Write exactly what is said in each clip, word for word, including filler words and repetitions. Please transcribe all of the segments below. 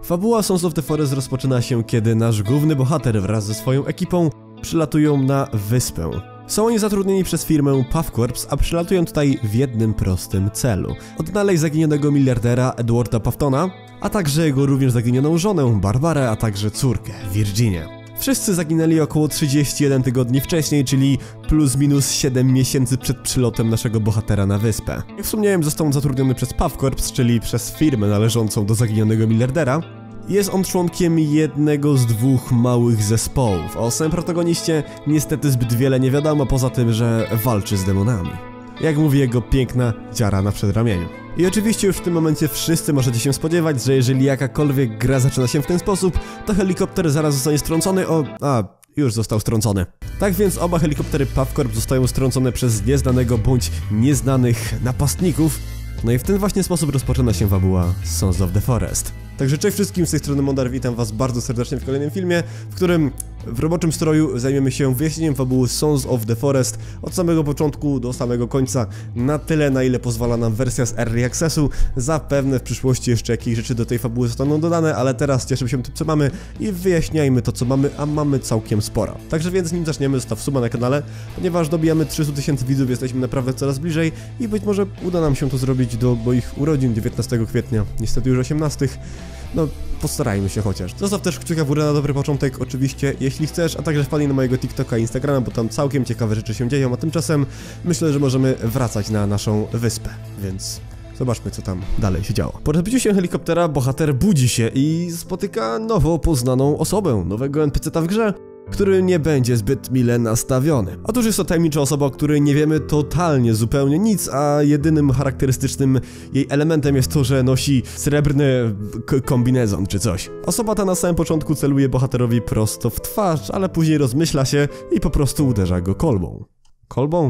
Fabuła Sons of the Forest rozpoczyna się, kiedy nasz główny bohater wraz ze swoją ekipą przylatują na wyspę. Są oni zatrudnieni przez firmę Puff Corps, a przylatują tutaj w jednym prostym celu. Odnaleźć zaginionego miliardera Edwarda Puftona, a także jego również zaginioną żonę Barbarę, a także córkę Virginię. Wszyscy zaginęli około trzydzieści jeden tygodni wcześniej, czyli plus minus siedem miesięcy przed przylotem naszego bohatera na wyspę. Jak wspomniałem, został on zatrudniony przez Puff Corps, czyli przez firmę należącą do zaginionego miliardera. Jest on członkiem jednego z dwóch małych zespołów. O samym protagoniście niestety zbyt wiele nie wiadomo, poza tym, że walczy z demonami. Jak mówi jego piękna dziara na przedramieniu. I oczywiście już w tym momencie wszyscy możecie się spodziewać, że jeżeli jakakolwiek gra zaczyna się w ten sposób, to helikopter zaraz zostanie strącony o... a, już został strącony. Tak więc oba helikoptery Puff Corps zostają strącone przez nieznanego bądź nieznanych napastników. No i w ten właśnie sposób rozpoczyna się fabuła Sons of the Forest. Także cześć wszystkim, z tej strony Mondar, witam was bardzo serdecznie w kolejnym filmie, w którym w roboczym stroju zajmiemy się wyjaśnieniem fabuły Sons of the Forest od samego początku do samego końca, na tyle, na ile pozwala nam wersja z Early Accessu. Zapewne w przyszłości jeszcze jakieś rzeczy do tej fabuły zostaną dodane, ale teraz cieszymy się tym, co mamy i wyjaśniajmy to, co mamy, a mamy całkiem sporo. Także więc nim zaczniemy, zostaw suba na kanale, ponieważ dobijamy trzysta tysięcy widzów, jesteśmy naprawdę coraz bliżej i być może uda nam się to zrobić do moich urodzin dziewiętnastego kwietnia, niestety już osiemnastego. No, postarajmy się chociaż. Zostaw też kciuka w górę na dobry początek, oczywiście, jeśli chcesz, a także wpadnij na mojego TikToka i Instagrama, bo tam całkiem ciekawe rzeczy się dzieją, a tymczasem myślę, że możemy wracać na naszą wyspę, więc zobaczmy, co tam dalej się działo. Po rozbiciu się helikoptera bohater budzi się i spotyka nowo poznaną osobę, nowego en pe ce ta w grze, który nie będzie zbyt mile nastawiony. Otóż jest to tajemnicza osoba, o której nie wiemy totalnie, zupełnie nic, a jedynym charakterystycznym jej elementem jest to, że nosi srebrny kombinezon czy coś. Osoba ta na samym początku celuje bohaterowi prosto w twarz, ale później rozmyśla się i po prostu uderza go kolbą. Kolbą?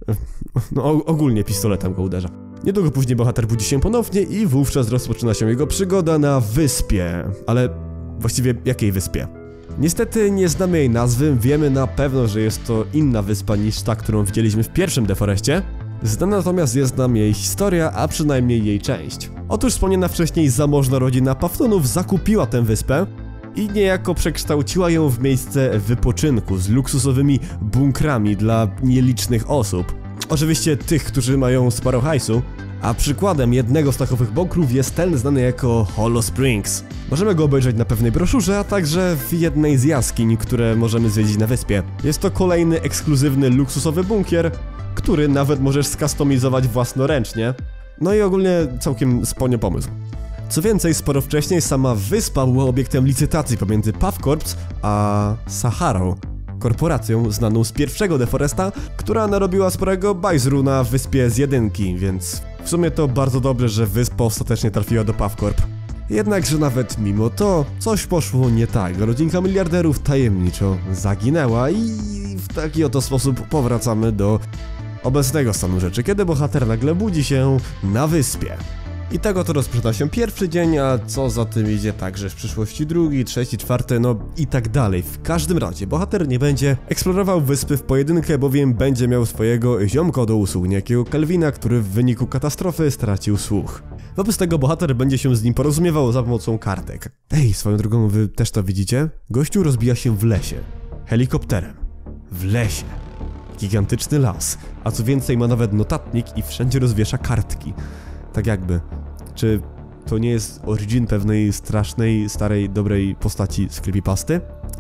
No ogólnie pistoletem go uderza. Niedługo później bohater budzi się ponownie i wówczas rozpoczyna się jego przygoda na wyspie. Ale właściwie jakiej wyspie? Niestety nie znamy jej nazwy, wiemy na pewno, że jest to inna wyspa niż ta, którą widzieliśmy w pierwszym The Forestie. Znana natomiast jest nam jej historia, a przynajmniej jej część. Otóż wspomniana wcześniej zamożna rodzina Puftonów zakupiła tę wyspę i niejako przekształciła ją w miejsce wypoczynku z luksusowymi bunkrami dla nielicznych osób. Oczywiście tych, którzy mają sporo hajsu. A przykładem jednego z takowych bunkrów jest ten znany jako Hollow Springs. Możemy go obejrzeć na pewnej broszurze, a także w jednej z jaskiń, które możemy zwiedzić na wyspie. Jest to kolejny ekskluzywny, luksusowy bunkier, który nawet możesz skustomizować własnoręcznie. No i ogólnie całkiem spójny pomysł. Co więcej, sporo wcześniej sama wyspa była obiektem licytacji pomiędzy Puff Corps a Saharą, korporacją znaną z pierwszego The Foresta, która narobiła sporego bajzru na wyspie z jedynki, więc w sumie to bardzo dobrze, że wyspa ostatecznie trafiła do Puff Corp. Jednakże nawet mimo to coś poszło nie tak. Rodzinka miliarderów tajemniczo zaginęła i w taki oto sposób powracamy do obecnego stanu rzeczy, kiedy bohater nagle budzi się na wyspie. I tego to rozpoczyna się pierwszy dzień, a co za tym idzie także w przyszłości drugi, trzeci, czwarty, no i tak dalej. W każdym razie bohater nie będzie eksplorował wyspy w pojedynkę, bowiem będzie miał swojego ziomka do usług, niejakiego Kelvina, który w wyniku katastrofy stracił słuch. Wobec tego bohater będzie się z nim porozumiewał za pomocą kartek. Ej, swoją drogą, wy też to widzicie? Gościu rozbija się w lesie. Helikopterem. W lesie. Gigantyczny las. A co więcej, ma nawet notatnik i wszędzie rozwiesza kartki. Tak jakby. Czy to nie jest origin pewnej strasznej, starej, dobrej postaci z creepypasty?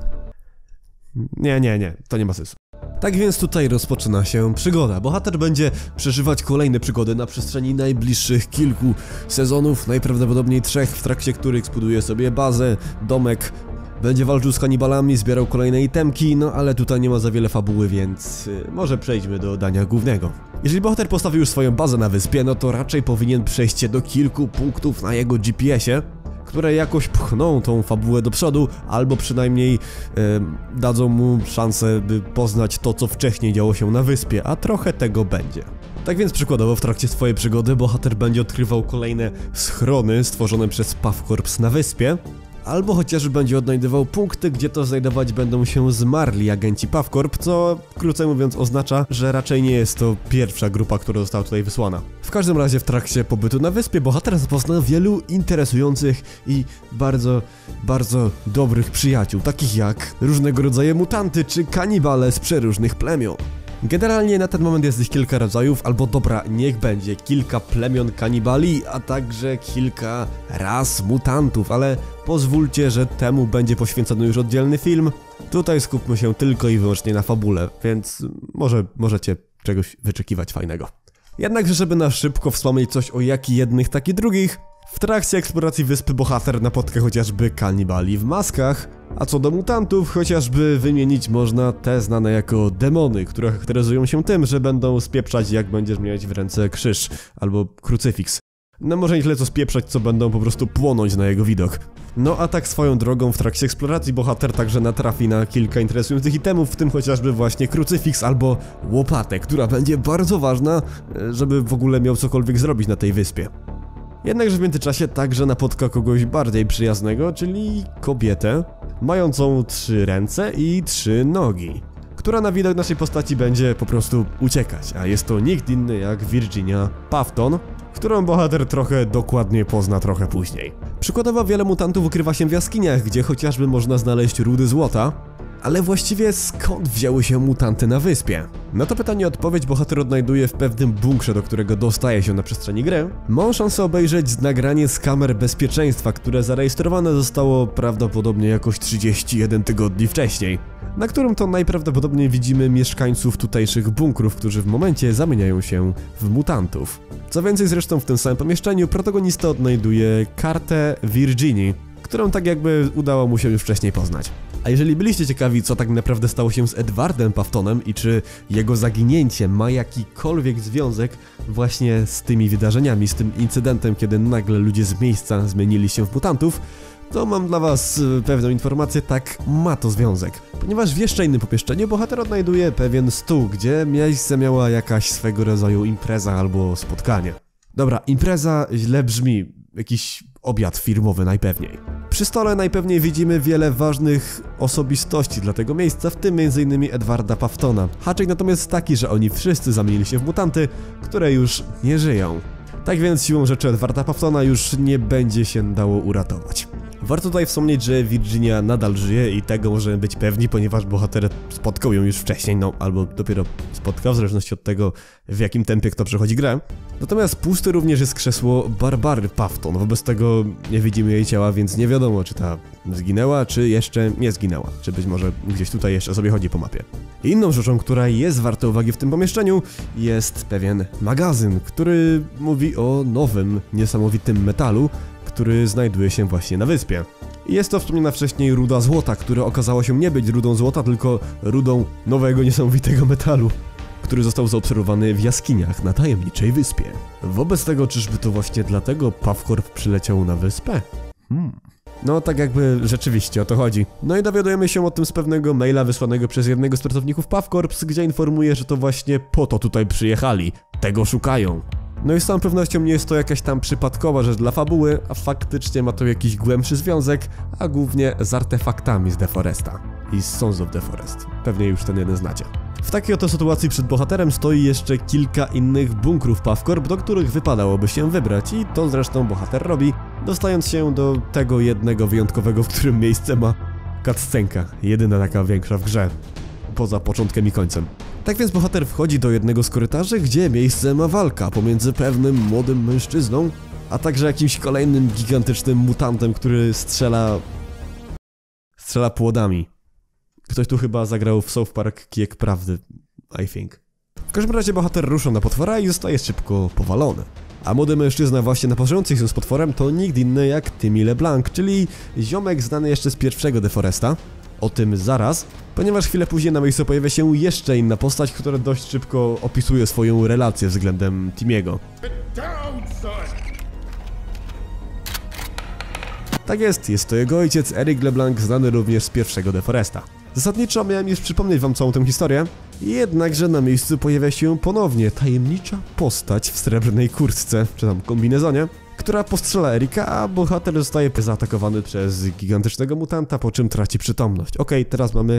Nie, nie, nie. To nie ma sensu. Tak więc tutaj rozpoczyna się przygoda. Bohater będzie przeżywać kolejne przygody na przestrzeni najbliższych kilku sezonów, najprawdopodobniej trzech, w trakcie których zbuduje sobie bazę, domek, będzie walczył z kanibalami, zbierał kolejne itemki, no ale tutaj nie ma za wiele fabuły, więc yy, może przejdźmy do dania głównego. Jeżeli bohater postawił już swoją bazę na wyspie, no to raczej powinien przejść się do kilku punktów na jego G P S ie, które jakoś pchną tą fabułę do przodu, albo przynajmniej yy, dadzą mu szansę, by poznać to, co wcześniej działo się na wyspie, a trochę tego będzie. Tak więc przykładowo w trakcie swojej przygody bohater będzie odkrywał kolejne schrony stworzone przez Puff Corps na wyspie, albo chociażby będzie odnajdywał punkty, gdzie to znajdować będą się zmarli agenci PavCorp, co krócej mówiąc oznacza, że raczej nie jest to pierwsza grupa, która została tutaj wysłana. W każdym razie w trakcie pobytu na wyspie bohater zapozna wielu interesujących i bardzo, bardzo dobrych przyjaciół, takich jak różnego rodzaju mutanty czy kanibale z przeróżnych plemion. Generalnie na ten moment jest ich kilka rodzajów, albo dobra, niech będzie kilka plemion kanibali, a także kilka ras mutantów, ale pozwólcie, że temu będzie poświęcony już oddzielny film. Tutaj skupmy się tylko i wyłącznie na fabule, więc może możecie czegoś wyczekiwać fajnego. Jednakże, żeby na szybko wspomnieć coś o jak i jednych, tak i drugich, w trakcie eksploracji wyspy bohater napotka chociażby kanibali w maskach, a co do mutantów, chociażby wymienić można te znane jako demony, które charakteryzują się tym, że będą spieprzać jak będziesz mieć w ręce krzyż albo krucyfiks. No może nie tyle co spieprzać, co będą po prostu płonąć na jego widok. No a tak swoją drogą w trakcie eksploracji bohater także natrafi na kilka interesujących itemów, w tym chociażby właśnie krucyfiks albo łopatę, która będzie bardzo ważna, żeby w ogóle miał cokolwiek zrobić na tej wyspie. Jednakże w międzyczasie także napotka kogoś bardziej przyjaznego, czyli kobietę, mającą trzy ręce i trzy nogi, która na widok naszej postaci będzie po prostu uciekać, a jest to nikt inny jak Virginia Pafton, którą bohater trochę dokładnie pozna trochę później. Przykładowo wiele mutantów ukrywa się w jaskiniach, gdzie chociażby można znaleźć rudy złota, ale właściwie skąd wzięły się mutanty na wyspie? Na to pytanie odpowiedź bohater odnajduje w pewnym bunkrze, do którego dostaje się na przestrzeni gry. Ma szansę obejrzeć nagranie z kamer bezpieczeństwa, które zarejestrowane zostało prawdopodobnie jakoś trzydzieści jeden tygodni wcześniej, na którym to najprawdopodobniej widzimy mieszkańców tutejszych bunkrów, którzy w momencie zamieniają się w mutantów. Co więcej, zresztą w tym samym pomieszczeniu protagonista odnajduje kartę Virginii, którą tak jakby udało mu się już wcześniej poznać. A jeżeli byliście ciekawi, co tak naprawdę stało się z Edwardem Paftonem i czy jego zaginięcie ma jakikolwiek związek właśnie z tymi wydarzeniami, z tym incydentem, kiedy nagle ludzie z miejsca zmienili się w mutantów, to mam dla was pewną informację, tak, ma to związek. Ponieważ w jeszcze innym pomieszczeniu bohater odnajduje pewien stół, gdzie miejsce miała jakaś swego rodzaju impreza albo spotkanie. Dobra, impreza źle brzmi, jakiś obiad firmowy najpewniej. Przy stole najpewniej widzimy wiele ważnych osobistości dla tego miejsca, w tym między innymi Edwarda Paftona. Haczyk natomiast jest taki, że oni wszyscy zamienili się w mutanty, które już nie żyją. Tak więc siłą rzeczy Edwarda Paftona już nie będzie się dało uratować. Warto tutaj wspomnieć, że Virginia nadal żyje i tego możemy być pewni, ponieważ bohater spotkał ją już wcześniej, no albo dopiero spotkał, w zależności od tego, w jakim tempie kto przechodzi grę. Natomiast puste również jest krzesło Barbary Pafton, wobec tego nie widzimy jej ciała, więc nie wiadomo, czy ta zginęła, czy jeszcze nie zginęła, czy być może gdzieś tutaj jeszcze sobie chodzi po mapie. Inną rzeczą, która jest warta uwagi w tym pomieszczeniu, jest pewien magazyn, który mówi o nowym, niesamowitym metalu, który znajduje się właśnie na wyspie. Jest to wspomniana wcześniej ruda złota, która okazała się nie być rudą złota, tylko rudą nowego, niesamowitego metalu, który został zaobserwowany w jaskiniach na tajemniczej wyspie. Wobec tego, czyżby to właśnie dlatego PavCorp przyleciał na wyspę? Hmm. No tak jakby rzeczywiście o to chodzi. No i dowiadujemy się o tym z pewnego maila wysłanego przez jednego z pracowników PavCorp, gdzie informuje, że to właśnie po to tutaj przyjechali. Tego szukają. No i z całą pewnością nie jest to jakaś tam przypadkowa rzecz dla fabuły, a faktycznie ma to jakiś głębszy związek, a głównie z artefaktami z The Foresta i z Sons of the Forest. Pewnie już ten jeden znacie. W takiej oto sytuacji przed bohaterem stoi jeszcze kilka innych bunkrów PavCorp, do których wypadałoby się wybrać i to zresztą bohater robi, dostając się do tego jednego wyjątkowego, w którym miejsce ma cutscenka, jedyna taka większa w grze, poza początkiem i końcem. Tak więc bohater wchodzi do jednego z korytarzy, gdzie miejsce ma walka pomiędzy pewnym młodym mężczyzną, a także jakimś kolejnym gigantycznym mutantem, który strzela... strzela płodami. Ktoś tu chyba zagrał w South Park Kijek Prawdy, I think. W każdym razie bohater rusza na potwora i zostaje szybko powalony. A młody mężczyzna właśnie naparzający się z potworem to nikt inny jak Timmy LeBlanc, czyli ziomek znany jeszcze z pierwszego The Foresta. O tym zaraz, ponieważ chwilę później na miejscu pojawia się jeszcze inna postać, która dość szybko opisuje swoją relację względem Timiego. Tak jest, jest to jego ojciec Eric LeBlanc, znany również z pierwszego The Foresta. Zasadniczo miałem już przypomnieć wam całą tę historię, jednakże na miejscu pojawia się ponownie tajemnicza postać w srebrnej kurtce, czy tam kombinezonie, która postrzela Erika, a bohater zostaje zaatakowany przez gigantycznego mutanta, po czym traci przytomność. Okej, okay, teraz mamy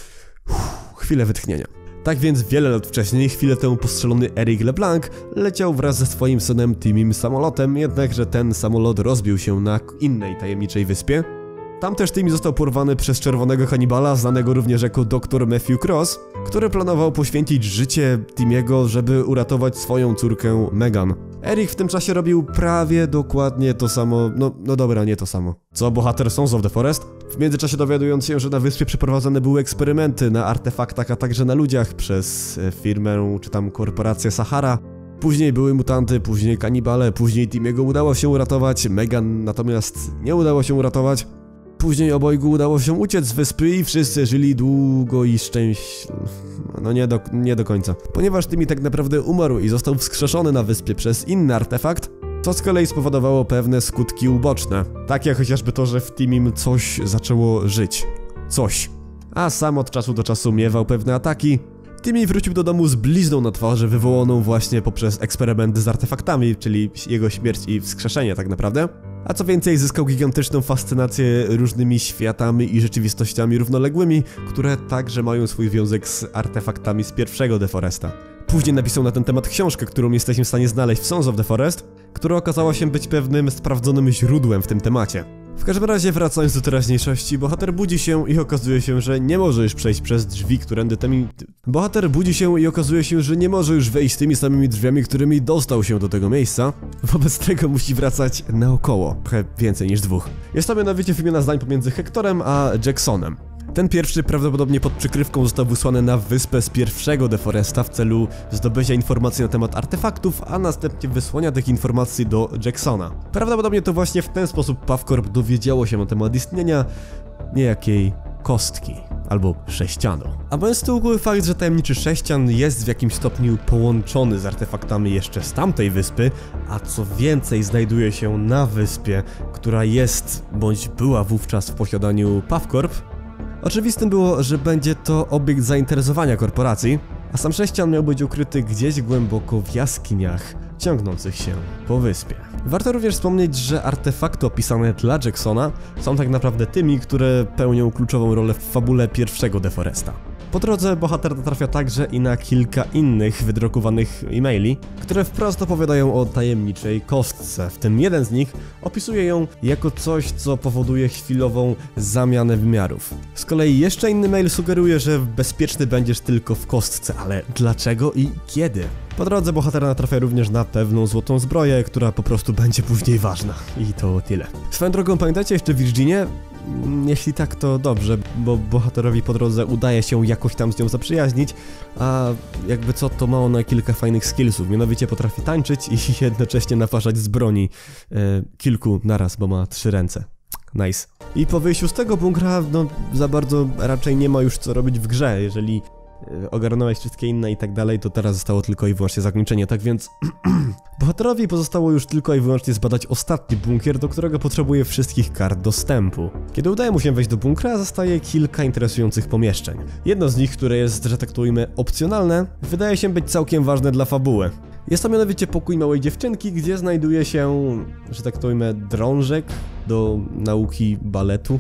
uff, chwilę wytchnienia. Tak więc wiele lat wcześniej, chwilę temu postrzelony Eric LeBlanc leciał wraz ze swoim synem Timmym samolotem, jednakże ten samolot rozbił się na innej tajemniczej wyspie. Tam też Timmy został porwany przez czerwonego Hannibala, znanego również jako doktor Matthew Cross, który planował poświęcić życie Timmy'ego, żeby uratować swoją córkę Megan. Eric w tym czasie robił prawie dokładnie to samo, no, no dobra, nie to samo, co bohater Sons of the Forest. W międzyczasie dowiadując się, że na wyspie przeprowadzone były eksperymenty na artefaktach, a także na ludziach przez firmę czy tam korporację Sahara. Później były mutanty, później kanibale, później Timmy'ego udało się uratować, Megan natomiast nie udało się uratować. Później obojgu udało się uciec z wyspy i wszyscy żyli długo i szczęśliwie. No nie do, nie do końca. Ponieważ Timmy tak naprawdę umarł i został wskrzeszony na wyspie przez inny artefakt, co z kolei spowodowało pewne skutki uboczne. Takie chociażby to, że w Timmym coś zaczęło żyć. Coś. A sam od czasu do czasu miewał pewne ataki. Timmy wrócił do domu z blizną na twarzy wywołaną właśnie poprzez eksperymenty z artefaktami, czyli jego śmierć i wskrzeszenie tak naprawdę. A co więcej, zyskał gigantyczną fascynację różnymi światami i rzeczywistościami równoległymi, które także mają swój związek z artefaktami z pierwszego The Foresta. Później napisał na ten temat książkę, którą jesteśmy w stanie znaleźć w Sons of the Forest, która okazała się być pewnym sprawdzonym źródłem w tym temacie. W każdym razie, wracając do teraźniejszości, bohater budzi się i okazuje się, że nie może już przejść przez drzwi, którędy tymi... Bohater budzi się i okazuje się, że nie może już wejść tymi samymi drzwiami, którymi dostał się do tego miejsca. Wobec tego musi wracać naokoło. Trochę więcej niż dwóch. Jest to mianowicie wymiana zdań pomiędzy Hectorem a Jacksonem. Ten pierwszy prawdopodobnie pod przykrywką został wysłany na wyspę z pierwszego The Foresta w celu zdobycia informacji na temat artefaktów, a następnie wysłania tych informacji do Jacksona. Prawdopodobnie to właśnie w ten sposób PavCorp dowiedziało się na temat istnienia niejakiej kostki albo sześcianu. A mając z tyłu głowy fakt, że tajemniczy sześcian jest w jakimś stopniu połączony z artefaktami jeszcze z tamtej wyspy, a co więcej znajduje się na wyspie, która jest bądź była wówczas w posiadaniu PavCorp, oczywistym było, że będzie to obiekt zainteresowania korporacji, a sam sześcian miał być ukryty gdzieś głęboko w jaskiniach ciągnących się po wyspie. Warto również wspomnieć, że artefakty opisane dla Jacksona są tak naprawdę tymi, które pełnią kluczową rolę w fabule pierwszego The Foresta. Po drodze bohater natrafia także i na kilka innych wydrukowanych e-maili, które wprost opowiadają o tajemniczej kostce, w tym jeden z nich opisuje ją jako coś, co powoduje chwilową zamianę wymiarów. Z kolei jeszcze inny mail sugeruje, że bezpieczny będziesz tylko w kostce, ale dlaczego i kiedy? Po drodze bohater natrafia również na pewną złotą zbroję, która po prostu będzie później ważna. I to tyle. Swoją drogą, pamiętacie jeszcze Virginię? Jeśli tak, to dobrze, bo bohaterowi po drodze udaje się jakoś tam z nią zaprzyjaźnić, a jakby co, to ma ona kilka fajnych skillsów, mianowicie potrafi tańczyć i jednocześnie naparzać z broni e, kilku naraz, bo ma trzy ręce. Nice. I po wyjściu z tego bunkra, no za bardzo raczej nie ma już co robić w grze, jeżeli ogarnąłeś wszystkie inne i tak dalej, to teraz zostało tylko i wyłącznie zakończenie, tak więc bohaterowi pozostało już tylko i wyłącznie zbadać ostatni bunkier, do którego potrzebuje wszystkich kart dostępu. Kiedy udaje mu się wejść do bunkra, zostaje kilka interesujących pomieszczeń. Jedno z nich, które jest, że tak to ujmę, opcjonalne, wydaje się być całkiem ważne dla fabuły. Jest to mianowicie pokój małej dziewczynki, gdzie znajduje się, że tak to ujmę, drążek do nauki baletu.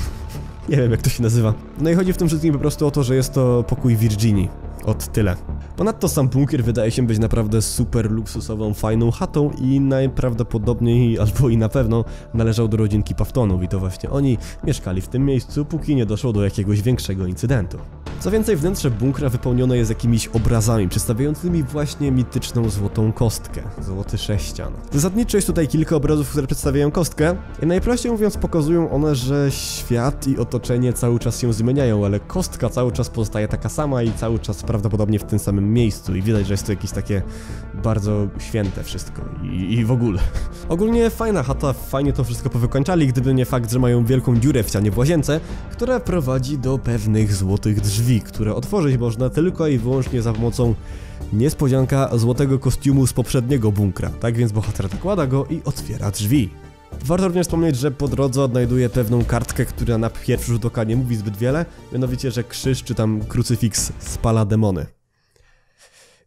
Nie wiem, jak to się nazywa. No i chodzi w tym wszystkim po prostu o to, że jest to pokój Virginii. Od tyle. Ponadto sam bunkier wydaje się być naprawdę super luksusową, fajną chatą i najprawdopodobniej, albo i na pewno, należał do rodzinki Paftonów i to właśnie oni mieszkali w tym miejscu, póki nie doszło do jakiegoś większego incydentu. Co więcej, wnętrze bunkra wypełnione jest jakimiś obrazami przedstawiającymi właśnie mityczną złotą kostkę, złoty sześcian. Zasadniczo jest tutaj kilka obrazów, które przedstawiają kostkę i najprościej mówiąc pokazują one, że świat i otoczenie cały czas się zmieniają, ale kostka cały czas pozostaje taka sama i cały czas prawdopodobnie w tym samym miejscu i widać, że jest to jakieś takie bardzo święte wszystko i, i w ogóle. Ogólnie fajna chata, fajnie to wszystko powykończali, gdyby nie fakt, że mają wielką dziurę w ścianie w łazience, która prowadzi do pewnych złotych drzwi, które otworzyć można tylko i wyłącznie za pomocą niespodzianka złotego kostiumu z poprzedniego bunkra. Tak więc bohater nakłada go i otwiera drzwi. Warto również wspomnieć, że po drodze odnajduje pewną kartkę, która na pierwszy rzut oka nie mówi zbyt wiele, mianowicie, że krzyż czy tam krucyfiks spala demony.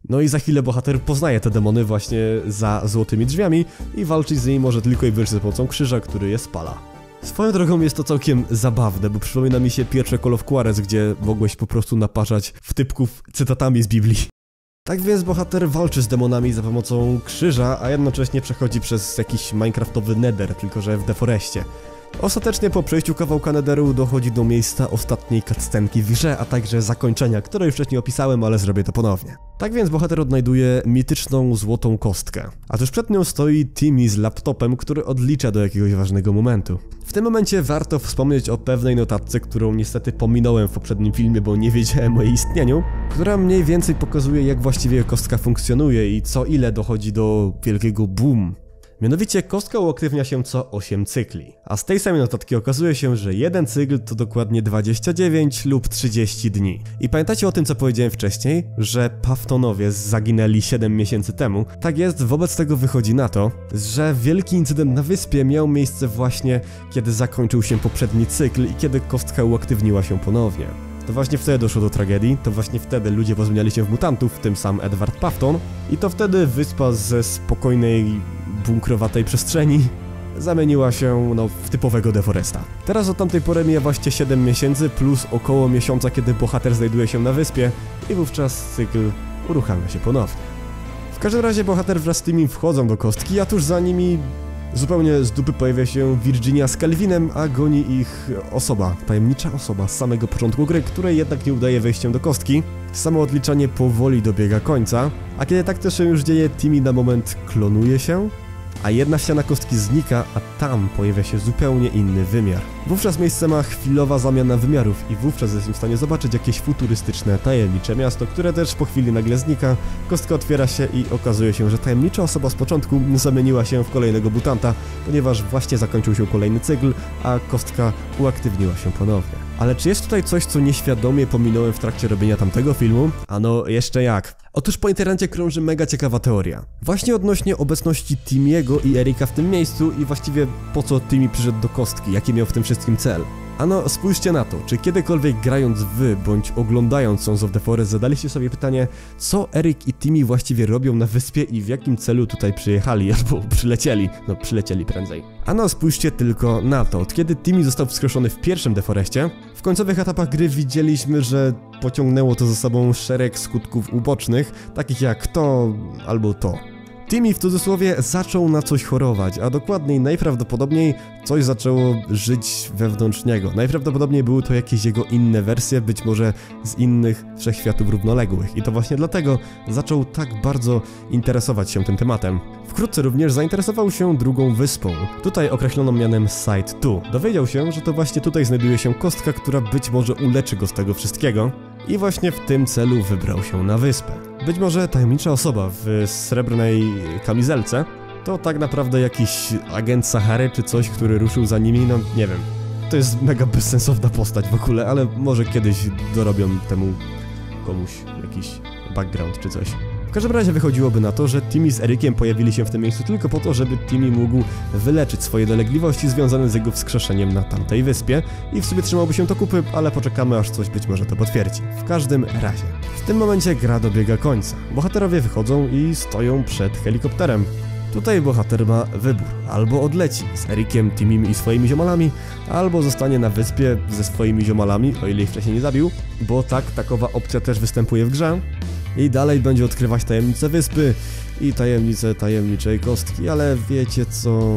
No i za chwilę bohater poznaje te demony właśnie za złotymi drzwiami i walczyć z nimi może tylko i wyłącznie za pomocą krzyża, który je spala. Swoją drogą jest to całkiem zabawne, bo przypomina mi się pierwsze Call of Juarez, gdzie mogłeś po prostu naparzać wtypków cytatami z Biblii. Tak więc bohater walczy z demonami za pomocą krzyża, a jednocześnie przechodzi przez jakiś minecraftowy nether, tylko że w deforeście. Ostatecznie po przejściu kawałka netheru dochodzi do miejsca ostatniej cutscenki w grze, a także zakończenia, które już wcześniej opisałem, ale zrobię to ponownie. Tak więc bohater odnajduje mityczną złotą kostkę, a tuż przed nią stoi Timmy z laptopem, który odlicza do jakiegoś ważnego momentu. W tym momencie warto wspomnieć o pewnej notatce, którą niestety pominąłem w poprzednim filmie, bo nie wiedziałem o jej istnieniu, która mniej więcej pokazuje, jak właściwie kostka funkcjonuje i co ile dochodzi do wielkiego boom. Mianowicie kostka uaktywnia się co osiem cykli, a z tej samej notatki okazuje się, że jeden cykl to dokładnie dwadzieścia dziewięć lub trzydzieści dni. I pamiętacie o tym, co powiedziałem wcześniej, że Paftonowie zaginęli siedem miesięcy temu? Tak jest, wobec tego wychodzi na to, że wielki incydent na wyspie miał miejsce właśnie kiedy zakończył się poprzedni cykl i kiedy kostka uaktywniła się ponownie. To właśnie wtedy doszło do tragedii, to właśnie wtedy ludzie pozmieniali się w mutantów, w tym sam Edward Pafton, i to wtedy wyspa ze spokojnej, bunkrowatej przestrzeni zamieniła się no, w typowego deforesta. Teraz od tamtej pory mija właśnie siedem miesięcy plus około miesiąca, kiedy bohater znajduje się na wyspie i wówczas cykl uruchamia się ponownie. W każdym razie bohater wraz z tymi wchodzą do kostki, a tuż za nimi zupełnie z dupy pojawia się Virginia z Kelvinem, a goni ich osoba, tajemnicza osoba z samego początku gry, której jednak nie udaje wejściem do kostki. Samo odliczanie powoli dobiega końca, a kiedy tak też się już dzieje, Timmy na moment klonuje się, a jedna ściana kostki znika, a tam pojawia się zupełnie inny wymiar. Wówczas miejsce ma chwilowa zamiana wymiarów i wówczas jestem w stanie zobaczyć jakieś futurystyczne, tajemnicze miasto, które też po chwili nagle znika, kostka otwiera się i okazuje się, że tajemnicza osoba z początku zamieniła się w kolejnego mutanta, ponieważ właśnie zakończył się kolejny cykl, a kostka uaktywniła się ponownie. Ale czy jest tutaj coś, co nieświadomie pominąłem w trakcie robienia tamtego filmu? Ano, jeszcze jak. Otóż po internecie krąży mega ciekawa teoria. Właśnie odnośnie obecności Timmy'ego i Erika w tym miejscu i właściwie po co Timmy przyszedł do kostki, jaki miał w tym wszystkim cel. Ano, spójrzcie na to, czy kiedykolwiek grając wy, bądź oglądając Sons of the Forest zadaliście sobie pytanie, co Erik i Timmy właściwie robią na wyspie i w jakim celu tutaj przyjechali, albo przylecieli, no przylecieli prędzej. Ano, spójrzcie tylko na to, od kiedy Timmy został wskrzeszony w pierwszym deforeście, w końcowych etapach gry widzieliśmy, że pociągnęło to za sobą szereg skutków ubocznych, takich jak to albo to. Timmy w cudzysłowie zaczął na coś chorować, a dokładniej najprawdopodobniej coś zaczęło żyć wewnątrz niego. Najprawdopodobniej były to jakieś jego inne wersje, być może z innych wszechświatów równoległych i to właśnie dlatego zaczął tak bardzo interesować się tym tematem. Wkrótce również zainteresował się drugą wyspą, tutaj określoną mianem Side dwa. Dowiedział się, że to właśnie tutaj znajduje się kostka, która być może uleczy go z tego wszystkiego i właśnie w tym celu wybrał się na wyspę. Być może tajemnicza osoba w srebrnej kamizelce to tak naprawdę jakiś agent Sahary czy coś, który ruszył za nimi, no nie wiem. To jest mega bezsensowna postać w ogóle, ale może kiedyś dorobią temu komuś jakiś background czy coś. W każdym razie wychodziłoby na to, że Timmy z Erikiem pojawili się w tym miejscu tylko po to, żeby Timmy mógł wyleczyć swoje dolegliwości związane z jego wskrzeszeniem na tamtej wyspie i w sumie trzymałby się to kupy, ale poczekamy aż coś być może to potwierdzi. W każdym razie. W tym momencie gra dobiega końca. Bohaterowie wychodzą i stoją przed helikopterem. Tutaj bohater ma wybór. Albo odleci z Erikiem, Timmym i swoimi ziomalami, albo zostanie na wyspie ze swoimi ziomalami, o ile ich wcześniej nie zabił, bo tak, takowa opcja też występuje w grze. I dalej będzie odkrywać tajemnice wyspy i tajemnice tajemniczej kostki, ale wiecie co,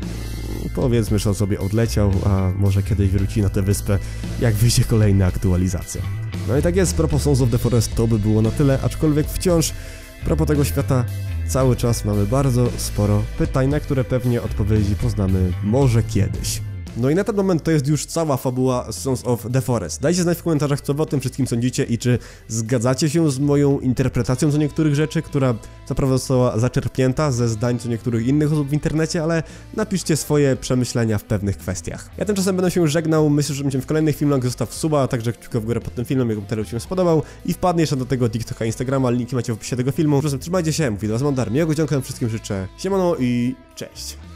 powiedzmy, że on sobie odleciał, a może kiedyś wróci na tę wyspę, jak wyjdzie kolejna aktualizacja. No i tak jest, propos Sons of the Forest to by było na tyle, aczkolwiek wciąż propos tego świata cały czas mamy bardzo sporo pytań, na które pewnie odpowiedzi poznamy może kiedyś. No i na ten moment to jest już cała fabuła Sons of the Forest. Dajcie znać w komentarzach, co wy o tym wszystkim sądzicie i czy zgadzacie się z moją interpretacją co niektórych rzeczy, która co prawda została zaczerpnięta ze zdań co niektórych innych osób w internecie, ale napiszcie swoje przemyślenia w pewnych kwestiach. Ja tymczasem będę się żegnał, myślę, że będziemy w kolejnych filmach, zostaw suba, a także kciuka w górę pod tym filmem, jak materiał ci się spodobał i wpadnie jeszcze do tego TikToka, Instagrama, linki macie w opisie tego filmu. Tymczasem trzymajcie się, mówię do was Mandar, miłego dzionka wszystkim życzę, siemano i cześć!